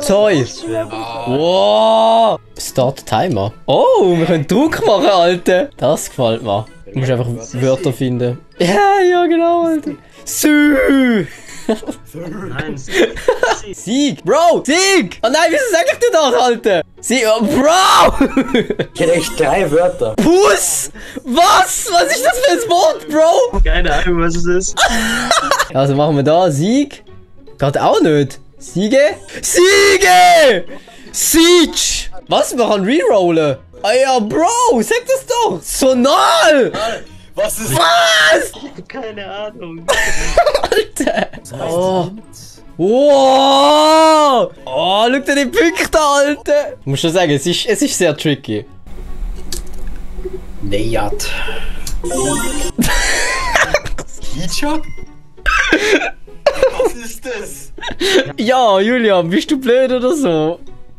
Toy. Wow. Start Timer. Oh, wir können Druck machen, Alter. Das gefällt mir. Du musst einfach Wörter finden. Ja, genau, Alter. Sü. Nein, Sieg. Bro, Sieg. Oh nein, wieso sag ich dir das, Alter? Sieg, oh, Bro. Ich kenne echt 3 Wörter. Puss. Was? Was ist das für ein Wort, Bro? keine Ahnung, was es ist. Also machen wir da Sieg. Geht auch nicht. Siege. Siege. Siege. Was? Wir können rerollen. Ah ja, Bro, sag das doch. Sonal. Was ist Was? Keine Ahnung. Alter. Oh. Wow. Oh, schau dir die Punkte, Alter. Ich muss schon sagen, es ist sehr tricky. NICHT. Teacher? Was ist das? Ja, Julian, bist du blöd oder so?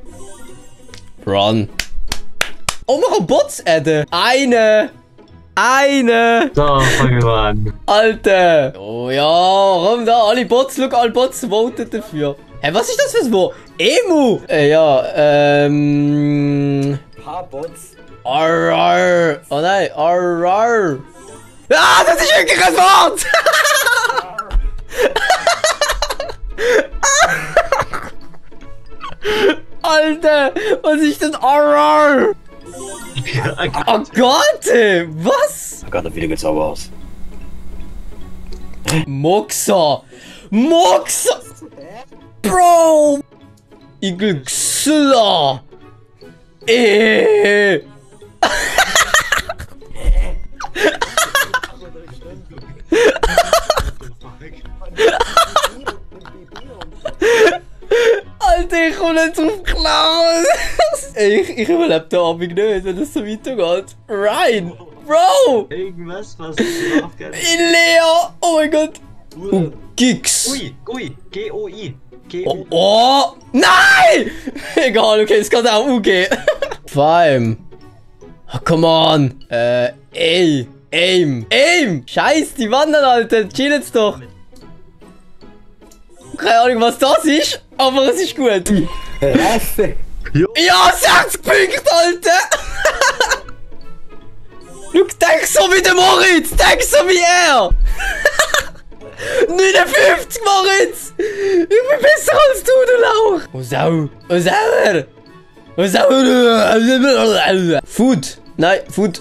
Run. Oh, wir können Bots adden. Eine. So, fangen wir an. Alter. Oh ja, komm da. Alle Bots voten dafür. Hä, was ist das für ein Wort? Emu. Ja, Paar Bots. Arrar. Oh nein, arrar. Ah, das ist wirklich ein Wort. Alter, was ist denn arrar? Oh Gott, was? Oh Gott, da wieder geht's aber aus. Moxa. Moxa. Bro. Igelxilla. Alter, ich komme nicht drauf klar. Ich überlebe den Abend nicht, wenn das so weitergeht. Ryan! Bro! Irgendwas, was ich überhaupt gar nicht. Lea! Oh mein Gott! Gigs! Ui, G-O-I. Oh! Nein! Egal, okay, es kann auch UG. Fime. Oh, come on. Aim. Scheiß, die wandern, Alter. Chill jetzt doch. Keine Ahnung, was das ist, aber es ist gut. Reife. Ja, 60 Punkte, Alter! Schau, denk so wie der Moritz! Denk so wie er! 59, Moritz! Ich bin besser als du, du Lauch! Oh Sau! Oh Sauer! Oh Sauer! Food! Nein, Food!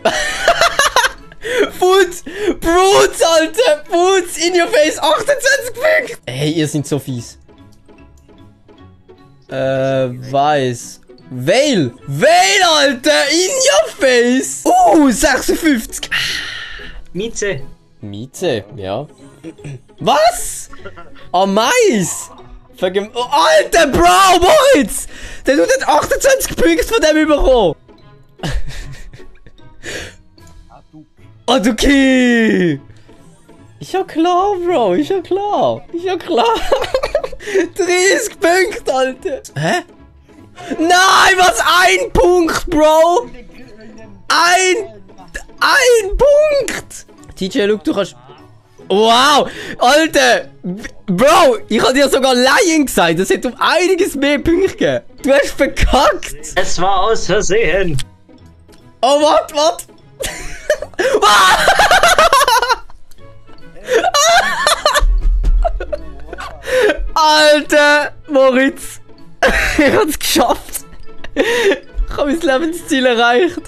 Food! Brutes, Alter! Brutes! In your face! 28 Punkte! Hey, ihr seid so fies. Weiß. Veil! Veil, Alter! In your face! 56! Mieze. Mieze, ja. Was? Oh, Mais! Oh, Alter, Bro, Moritz! Der tut nicht 28 Punkte von dem bekommen! Okay! Ist ja klar, Bro, ist ja klar. 30 Punkte, Alter! Hä? Nein, was? Ein Punkt, Bro! Ein Punkt! TJ, look, du kannst... Wow! Alter! Bro, ich hab dir sogar Lying gesagt. Das hätte um einiges mehr Punkte gegeben. Du hast verkackt! Es war aus Versehen. Oh, warte! Alter! Moritz! Ich hab's geschafft! Ich hab mein Lebensziel erreicht!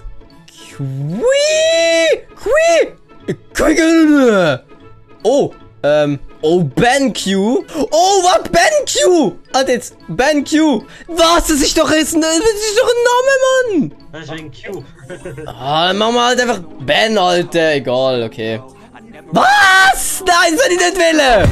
Oh! Oh, BenQ! Oh, was? BenQ! Alter, jetzt BenQ! Was? Das ist doch ein Name, Mann! Das ist ein Q. Ah, machen wir halt einfach Ben, Alter. Egal, okay. Was? Nein, soll ich nicht wollen!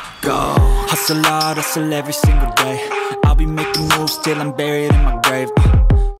Hustle hard, hustle every single day. I'll be making moves till I'm buried in my grave.